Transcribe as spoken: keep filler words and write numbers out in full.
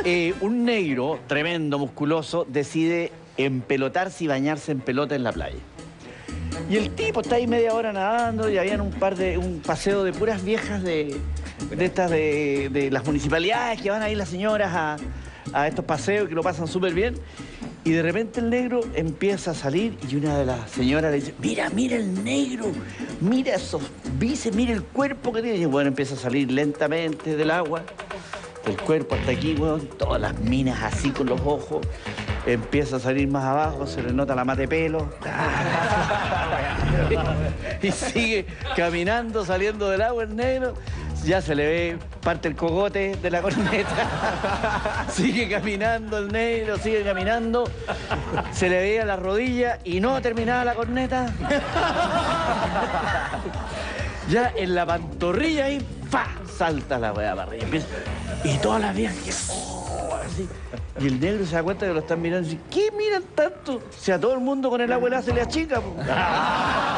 Eh, un negro, tremendo, musculoso, decide empelotarse y bañarse en pelota en la playa. Y el tipo está ahí media hora nadando y habían un par de, un paseo de puras viejas de, de estas de, de las municipalidades que van ahí las señoras a, a estos paseos que lo pasan súper bien. Y de repente el negro empieza a salir y una de las señoras le dice, mira, mira el negro, mira esos bíceps, mira el cuerpo que tiene. Y bueno, empieza a salir lentamente del agua, el cuerpo hasta aquí, bueno, todas las minas así con los ojos. Empieza a salir más abajo, se le nota la mate pelo. Y sigue caminando, saliendo del agua el negro. Ya se le ve parte el cogote de la corneta. Sigue caminando el negro, sigue caminando. Se le veía la rodilla y no terminaba la corneta. Ya en la pantorrilla ahí, ¡fa! Salta la weá para arriba. Empieza, y todas las viejas, ¡oh! Así. Y el negro se da cuenta que lo están mirando y dice, ¿qué miran tanto? Si a todo el mundo con el agua se le achica. Po.